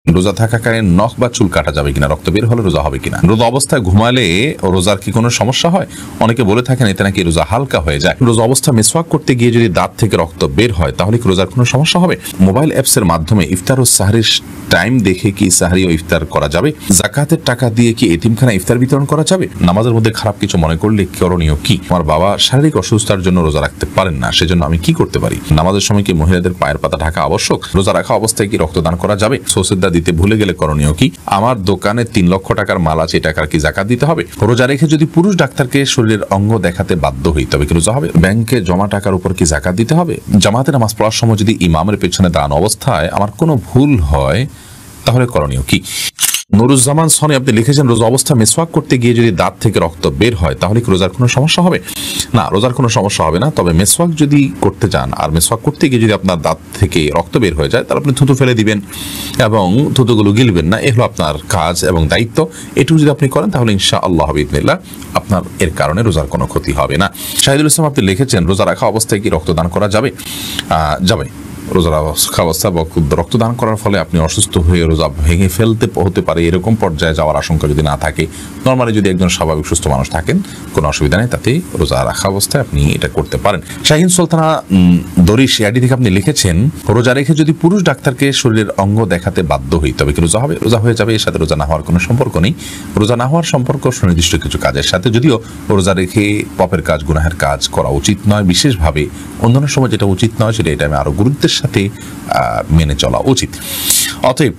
রোজা থাকাকালীন নখ বা চুল কাটা যাবে কিনা, রক্ত বের হলে রোজা হবে কিনা, রোজা অবস্থায় ঘুমালে রোজার কি কোনো সমস্যা হয়? অনেকে বলে থাকেন এতে নাকি রোজা হালকা হয়ে যায়। রোজা অবস্থা মিসওয়াক করতে গিয়ে যদি দাঁত থেকে রক্ত বের হয় তাহলে কি রোজার কোনো সমস্যা হবে? মোবাইল অ্যাপস এর মাধ্যমে ইফতার ও সাহরির টাইম দেখে কি সাহরি ও ইফতার করা যাবে? যাকাতের টাকা দিয়ে কি এতিমখানা ইফতার বিতরণ করা যাবে? নামাজের মধ্যে খারাপ কিছু মনে করলে করণীয় কি? আমার বাবা শারীরিক অসুস্থতার জন্য রোজা রাখতে পারেন না, সেজন্য আমি কি করতে পারি? নামাজের সময় কি মহিলাদের পায়ের পাতা ঢাকা আবশ্যক? রোজা রাখা অবস্থায় কি রক্তদান করা যাবে? সৌসিদ্দা দিতে ভুলে গেলে করণীয় কি? আমার দোকানে 3 লক্ষ টাকার মাল আছে, টাকার কি যাকাত দিতে হবে? রোজা রেখে যদি পুরুষ ডাক্তারকে শরীরের অঙ্গ দেখাতে বাধ্য হই তবে কি রোজা হবে? ব্যাংকে জমা টাকার উপর কি যাকাত দিতে হবে? জামাতে নামাজ পড়ার সময় যদি ইমামের পেছনে দাঁড়ানো অবস্থায় আমার কোনো ভুল হয় তাহলে করণীয় কি? নুরুজ্জামান সনি আপনি লিখেছেন রোজা অবস্থা মিসওয়াক করতে গিয়ে যদি দাঁত থেকে রক্ত বের হয় তাহলে কি রোজার কোনো সমস্যা হবে? না, রোজার কোনো সমস্যা হবে না। তবে মিসওয়াক যদি করতে চান আর মিসওয়াক করতে গিয়ে যদি আপনার দাঁত থেকে রক্ত বের হয়ে যায় তাহলে আপনি থুতু ফেলে দিবেন এবং থুতুগুলো গিলবেন না। এগুলো আপনার কাজ এবং দায়িত্ব। এটুকু যদি আপনি করেন তাহলে ইনশাআল্লাহ বিইذনিল্লাহ আপনার এর কারণে রোজার কোনো ক্ষতি হবে না। শাহিদুল ইসলাম আপনি লিখেছেন রোজা রাখা অবস্থায় কি রক্তদান করা যাবে? যাবে। রোজা রাখা অবস্থা রক্তদান করার ফলে আপনি অসুস্থ হয়ে রোজা ভেঙে ফেলতে হতে পারে, এরকম পর্যায়ে যাওয়ার আশঙ্কা যদি না থাকে, নর্মালি যদি একজন স্বাভাবিক সুস্থ মানুষ থাকেন কোনো অসুবিধা নেই, তাতে রোজা রাখা অবস্থায় আপনি এটা করতে পারেন। শাহিন সুলতানা দরিশ এআইডি থেকে আপনি লিখেছেন রোজা রেখে যদি পুরুষ ডাক্তারকে শরীরের অঙ্গ দেখাতে বাধ্য হই তবে কি রোজা হবে? রোজা হয়ে যাবে, এর সাথে রোজা না হওয়ার কোনো সম্পর্ক নেই। রোজা না হওয়ার সম্পর্ক সুনির্দিষ্ট কিছু কাজের সাথে, যদিও রোজা রেখে পাপের কাজ গুনাহের কাজ করা উচিত নয়, বিশেষভাবে অন্যান্য সময় যেটা উচিত নয় সেটা এটা আমি আরো গুরুত্বের সাথে মেনে চলা উচিত। অতএব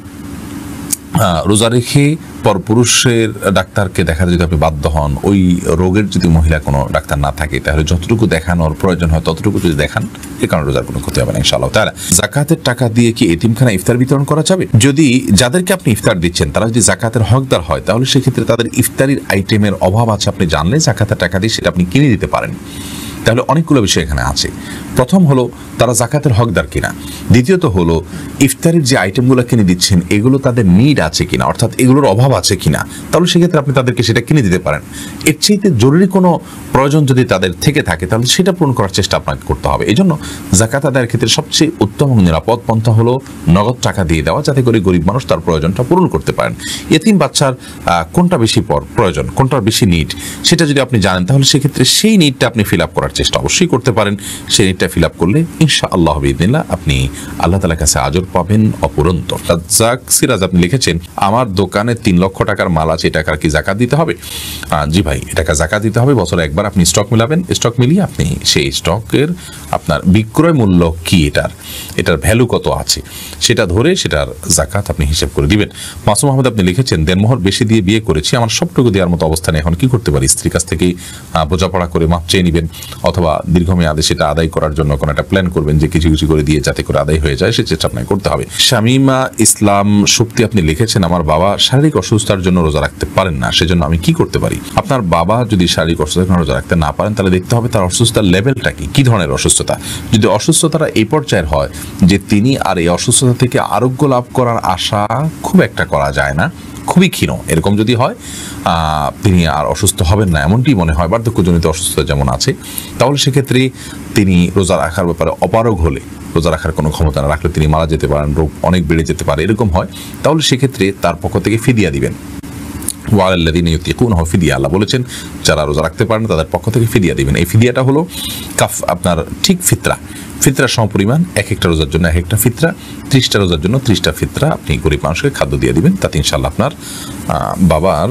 রোজা রেখে পরপুরুষের ডাক্তারকে দেখাতে যদি আপনি বাধ্য হন, ওই রোগের যদি মহিলা কোনো ডাক্তার না থাকে তাহলে যতটুকু দেখানোর প্রয়োজন হয় ততটুকু যদি দেখান, এ কারণে রোজার কোনো ক্ষতি হবে না ইনশাআল্লাহ তাআলা। যাকাতের টাকা দিয়ে কি এতিমখানা ইফতার বিতরণ করা যাবে? যদি যাদেরকে আপনি ইফতার দিচ্ছেন তারা যদি যাকাতের হকদার হয় তাহলে সেক্ষেত্রে তাদের ইফতারির আইটেমের অভাব আছে আপনি জানলে যাকাতের টাকা দিয়ে সেটা আপনি কিনে দিতে পারেন। তাহলে অনেকগুলো বিষয় এখানে আছে। প্রথম হলো তারা যাকাতের হকদার কিনা, দ্বিতীয়ত হলো ইফতারের যে আইটেমগুলো কিনে দিচ্ছেন এগুলো তাদের নিড আছে কিনা, অর্থাৎ এগুলোর অভাব আছে কিনা, তাহলে সেক্ষেত্রে আপনি তাদেরকে সেটা কিনে দিতে পারেন। এর চাইতে জরুরি কোনো প্রয়োজন যদি তাদের থেকে থাকে তাহলে সেটা পূরণ করার চেষ্টা আপনাকে করতে হবে। এই জন্য যাকাত আদায়ের ক্ষেত্রে সবচেয়ে উত্তম এবং নিরাপদ পন্থা হলো নগদ টাকা দিয়ে দেওয়া, যাতে করে গরিব মানুষ তার প্রয়োজনটা পূরণ করতে পারেন। এতিম বাচ্চার কোনটা বেশি প্রয়োজন, কোনটার বেশি নিড, সেটা যদি আপনি জানেন তাহলে সেক্ষেত্রে সেই নিডটা আপনি ফিল আপ করার চেষ্টা অবশ্যই করতে পারেন। সেই নিডটা ফিল আপ করলে ইনশাআল্লাহ বিইذনিল্লাহ আপনি আল্লাহ তাআলার কাছে আজর পাবেন অপুরন্ত। রাজ্জাক সিরাজ আপনি লিখেছেন আমার দোকানে 3 লক্ষ টাকার মাল আছে, টাকার কি যাকাত দিতে হবে? জি ভাই, টাকা যাকাত দিতে হবে। বছরে একবার আপনি স্টক মিলাবেন, স্টক মিলিয়ে আপনি সেই স্টকের আপনার বিক্রয় মূল্য কি, এটার ভ্যালু কত আছে সেটা ধরে সেটার যাকাত আপনি হিসেব করে দিবেন। মাসুম আহমেদ আপনি লিখেছেন দেনমোহর বেশি দিয়ে বিয়ে করেছি, আমার সবটুকু দেওয়ার মতো অবস্থানে এখন কি করতে পারি? স্ত্রীর কাছ থেকেই বোঝাপড়া করে মাপ চেয়ে নেবেন অথবা দীর্ঘমেয়াদে সেটা আদায় করার জন্য কোনো একটা প্ল্যান করবেন যে কিছু কিছু করে দিয়ে যাতে করে আদায় হয়ে যায়, সে চেষ্টা আপনাকে করতে হবে। শামিমা ইসলাম শক্তি আপনি লিখেছেন আমার বাবা শারীরিক অসুস্থতার জন্য রোজা রাখতে পারেন না, সেজন্য আমি কি করতে পারি? আপনার বাবা যদি শারীরিক অসুস্থতার কারণে রোজা রাখতে না পারেন তাহলে দেখতে হবে তার অসুস্থতার লেভেলটা কি ধরনের অসুস্থতা। যদি অসুস্থতাটা এই পর্যায়ের হয় যে তিনি আর এই অসুস্থতা থেকে আরোগ্য লাভ করার আশা খুব একটা করা যায় না, খুবই ক্ষীণ, এরকম যদি হয় তিনি আর অসুস্থ হবেন না এমনটি মনে হয়, বার্ধক্যজনিত অসুস্থতা যেমন আছে, তাহলে সেক্ষেত্রে তিনি রোজা রাখার ব্যাপারে অপারগ হলে, রোজা রাখার কোনো ক্ষমতা না রাখলে তিনি মারা যেতে পারেন, রোগ অনেক বেড়ে যেতে পারে, এরকম হয়, তাহলে সেক্ষেত্রে তার পক্ষ থেকে ফিদিয়া দিবেন। ওয়ালাল্লাযীনা ইউতিকুনাহু ফিদিয়া, আল্লাহ বলেছেন যারা রোজা রাখতে পারেন তাদের পক্ষ থেকে ফিদিয়া দিবেন। এই ফিদিয়াটা হলো আপনার ঠিক ফিতরা সমপরিমাণ, এক একটা রোজার জন্য এক একটা ফিতরা, 30টা রোজার জন্য 30টা ফিতরা আপনি গরিব মানুষকে খাদ্য দিয়ে দিবেন, তাতে ইনশাআল্লাহ আপনার বাবার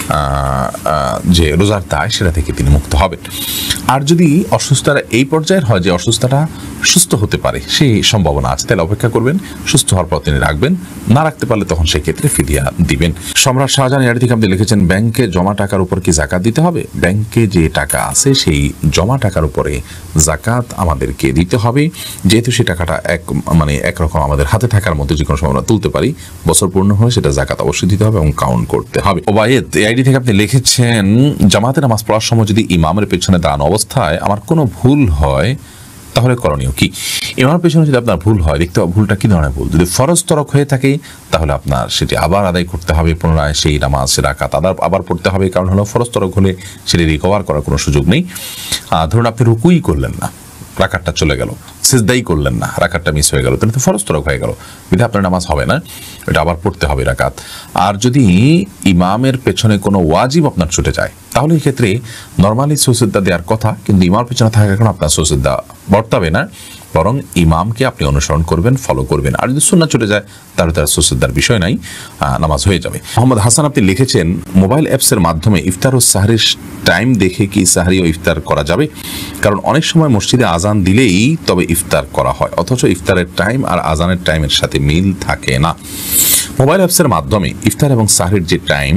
যে রোজার দায় সেটা থেকে তিনি মুক্ত হবেন। আর যদি অসুস্থতা এই পর্যায়ের হয় যে অসুস্থতা সুস্থ হতে পারে, সেই সম্ভাবনা আছে, তাহলে অপেক্ষা করবেন, সুস্থ হওয়ার পর তিনি রাখবেন, না রাখতে পারলে তখন সেই ক্ষেত্রে ফিদিয়া দিবেন। সম্রাট শাহজাহান এর থেকে আপনি লিখেছেন ব্যাংকে জমা টাকার উপর কি যাকাত দিতে হবে? ব্যাংকে যে টাকা আছে সেই জমা টাকার উপরে যাকাত আমাদেরকে দিতে হবে, যেহেতু সেই টাকাটা একরকম আমাদের হাতে থাকার মধ্যে যে কোনো সময় আমরা তুলতে পারি, বছর পূর্ণ হয়ে সেটা যাকাত অবশ্যই দিতে হবে এবং কাউন্ট করতে হবে। ওবায়েদ আইডি থেকে আপনি লিখেছেন জামাতে নামাজ পড়ার সময় যদি ইমামের পেছনে দাঁড়ানো অবস্থায় আমার কোনো ভুল হয় তাহলে করণীয় কি? ইমামের পেছনে যদি আপনার ভুল হয়, দেখতে হবে ভুলটা কি ধরনের ভুল। যদি ফরজ তরক হয়ে থাকে তাহলে আপনার সেটি আবার আদায় করতে হবে, পুনরায় সেই নামাজ রাকাত আবার পড়তে হবে, কারণ হলো ফরজ তরক হলে সেটি রিকভার করার কোনো সুযোগ নেই। ধরুন আপনি রুকুই করলেন না, রাকাতটা চলে গেল, সিজদাই করলেন না, রাকাতটা মিস হয়ে গেল, তাহলে তো ফরজ তরক হয়ে গেল, বিধায় আপনার নামাজ হবে না। এটা আবার পড়তে হবে রাকাত। আর যদি ইমামের পেছনে কোনো ওয়াজিব আপনার ছুটে যায় তাহলে এই ক্ষেত্রে নর্মালি সুজদা দেওয়ার কথা, কিন্তু ইমামের পেছনে থাকার কারণে আপনার সুজদা বর্তাবে না, বরং ইমামকে আপনি অনুসরণ করবেন, ফলো করবেন। আর যদি সুন্নাত ছুটে যায় তাহলে তার সুজদার বিষয় নাই, নামাজ হয়ে যাবে। মোহাম্মদ হাসান আপনি লিখেছেন, মোবাইল অ্যাপসের মাধ্যমে ইফতার ও সাহরির টাইম দেখে কি সাহরি ও ইফতার করা যাবে? কারণ অনেক সময় মসজিদে আজান দিলেই তবে ইফতার করা হয়, অথচ ইফতারের টাইম আর আজানের টাইমের সাথে মিল থাকে না। মোবাইল অ্যাপসের মাধ্যমে ইফতার এবং সাহরির যে টাইম,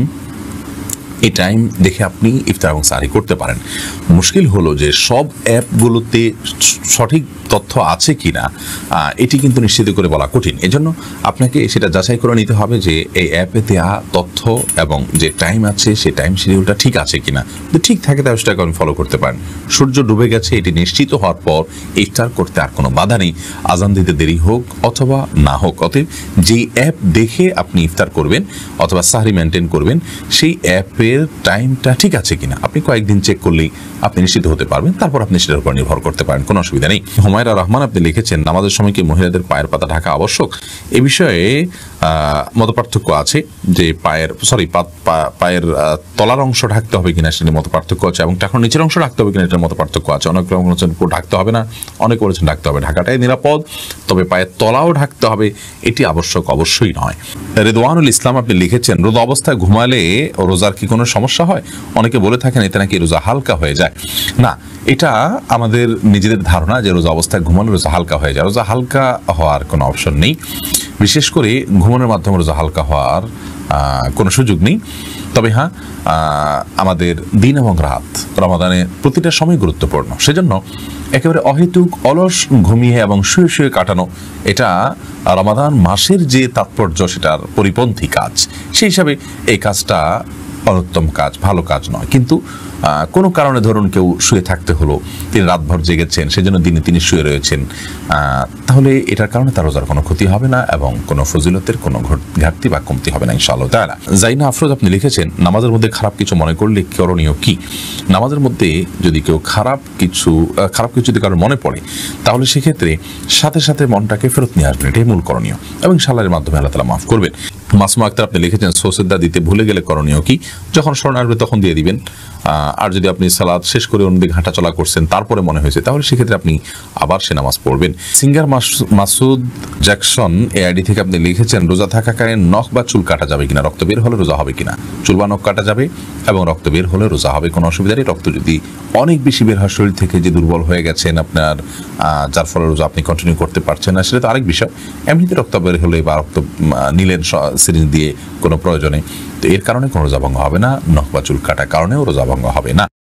এই টাইম দেখে আপনি ইফতার এবং সাহরি করতে পারেন। মুশকিল হলো যে সব অ্যাপগুলোতে সঠিক তথ্য আছে কিনা এটি কিন্তু নিশ্চিত করে বলা কঠিন। এজন্য আপনাকে সেটা যাচাই করে নিতে হবে যে এই অ্যাপে দেওয়া তথ্য এবং যে টাইম আছে সেই টাইম শিডিউলটা ঠিক আছে কিনা। যদি ঠিক থাকে তাহলে সেটাকে আপনি ফলো করতে পারেন। সূর্য ডুবে গেছে এটি নিশ্চিত হওয়ার পর ইফতার করতে আর কোনো বাধা নেই, আজান দিতে দেরি হোক অথবা না হোক। অতএব যেই অ্যাপ দেখে আপনি ইফতার করবেন অথবা সাহরি মেনটেন করবেন সেই অ্যাপের টাইমটা ঠিক আছে কিনা আপনি কয়েকদিন চেক করলেই আপনি নিশ্চিত হতে পারবেন, তারপর আপনি সেটার উপর নির্ভর করতে পারেন, কোনো অসুবিধা নেই। হুমায়রা রহমান আপনি লিখেছেন, নামাজের সময় কি মহিলাদের পায়ের পাতা ঢাকা আবশ্যক? এ বিষয়ে মতপার্থক্য আছে যে পায়ের তলার অংশ ঢাকতে হবে কিনা সেটা মতপার্থক্য আছে, এবং টাকার নিচের অংশ ঢাকতে হবে কিনা এটার মতপার্থক্য আছে। অনেক বলেছেন ঢাকতে হবে না, অনেকে বলেছেন ঢাকতে হবে। ঢাকাটাই নিরাপদ, তবে পায়ের তলাও ঢাকতে হবে এটি আবশ্যক অবশ্যই নয়। রেদওয়ানুল ইসলাম আপনি লিখেছেন, রোজা অবস্থায় ঘুমালে রোজার কি কোনো সমস্যা হয়? অনেকে বলে থাকেন এতে নাকি রোজা হালকা হয়ে যায়। না, এটা আমাদের নিজেদের ধারণা যে রোজা অবস্থায় ঘুমালে রোজা হালকা হয়ে যায়। রোজা হালকা হওয়ার কোনো অপশন নেই, বিশেষ করে ঘুমানোর মাধ্যমে রোজা হালকা হওয়ার কোনো সুযোগ নেই। তবে হ্যাঁ, আমাদের দিন এবং রাত রমাদানে প্রতিটা সময় গুরুত্বপূর্ণ, সেজন্য একেবারে অহেতুক অলস ঘুমিয়ে এবং শুয়ে শুয়ে কাটানো এটা রমাদান মাসের যে তাৎপর্য সেটার পরিপন্থী কাজ। সেই হিসাবে এই কাজটা অনুত্তম কাজ, ভালো কাজ নয়। কিন্তু কোনো কারণে ধরুন কেউ শুয়ে থাকতে হলো, তিনি রাতভর জেগেছেন, সেজন্য দিনে তিনি শুয়ে রয়েছেন, তাহলে এটার কারণে তার রোজার কোনো ক্ষতি হবে না এবং কোনো ফজিলতের কোনো ঘাটতি বা কমতি হবে না ইনশাআল্লাহ তাআলা। জাইনা আফরোজ আপনি লিখেছেন, নামাজের মধ্যে খারাপ কিছু মনে করলে করণীয় কি? নামাজের মধ্যে যদি কেউ খারাপ কিছু যদি কারোর মনে পড়ে তাহলে সেক্ষেত্রে সাথে সাথে মনটাকে ফেরত নিয়ে আসবেন, এটাই মূল করণীয়, এবং সালাতের মাধ্যমে আল্লাহ তাআলা মাফ করবেন। মাসুমা আক্তার আপনি লিখেছেন, সুজদা দিতে ভুলে গেলে করণীয় কি? যখন স্মরণ আসবে তখন দিয়ে দিবেন। আর যদি আপনি সালাত শেষ করে অন্যদিকে হাঁটাচলা করছেন তারপরে মনে হয়েছে তাহলে সেক্ষেত্রে আপনি আবার সে নামাজ পড়বেন। সিঙ্গার মাসুদ জ্যাকসন এই আইডি থেকে আপনি লিখেছেন, রোজা থাকাকালীন নখ বা চুল কাটা যাবে কিনা? রক্ত বের হলে রোজা হবে কিনা? চুল বা নখ কাটা যাবে এবং রক্ত বের হলে রোজা হবে, কোনো অসুবিধা নেই। রক্ত যদি অনেক বেশি বের হয় শরীর থেকে, যে দুর্বল হয়ে গেছেন আপনার, যার ফলে রোজা আপনি কন্টিনিউ করতে পারছেন না, সেটা তো আরেক বিষয়। এমনিতে রক্ত বের হলে বা রক্ত নিলেন সিরিঞ্জ দিয়ে কোনো প্রয়োজনে, তো এর কারণে কোনো রোজা ভঙ্গ হবে না। নখ বা চুল কাটার কারণেও রোজা ভঙ্গ হবে না।